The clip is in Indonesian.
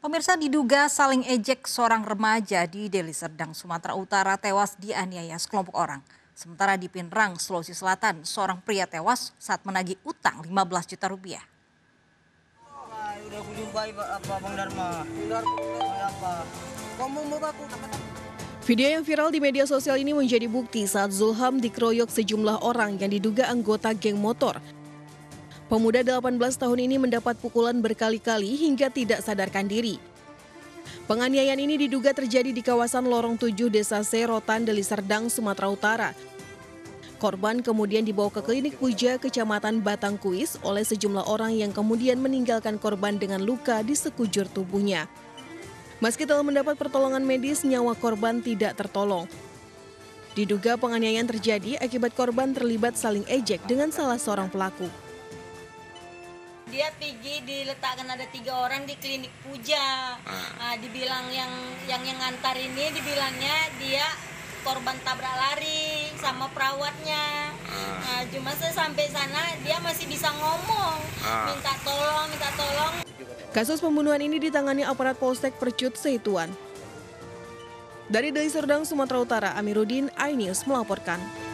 Pemirsa, diduga saling ejek seorang remaja di Deli Serdang, Sumatera Utara tewas dianiaya sekelompok orang. Sementara di Pinrang, Sulawesi Selatan, seorang pria tewas saat menagih utang 15 juta rupiah. Udah aku jumpai apa Bang Dharma. Apa? Kamu mau aku? Video yang viral di media sosial ini menjadi bukti saat Zulham dikeroyok sejumlah orang yang diduga anggota geng motor. Pemuda 18 tahun ini mendapat pukulan berkali-kali hingga tidak sadarkan diri. Penganiayaan ini diduga terjadi di kawasan Lorong 7 Desa Serotan, Deli Serdang, Sumatera Utara. Korban kemudian dibawa ke klinik Puja, Kecamatan Batangkuis oleh sejumlah orang yang kemudian meninggalkan korban dengan luka di sekujur tubuhnya. Meski telah mendapat pertolongan medis, nyawa korban tidak tertolong. Diduga penganiayaan terjadi akibat korban terlibat saling ejek dengan salah seorang pelaku. Dia pergi diletakkan ada 3 orang di klinik Puja. Dibilang yang ngantar ini dibilangnya dia korban tabrak lari sama perawatnya. Cuma sampai sana dia masih bisa ngomong, minta tolong. Kasus pembunuhan ini ditangani aparat Polsek Percut Seituan. Dari Deli Serdang, Sumatera Utara, Amiruddin, iNews melaporkan.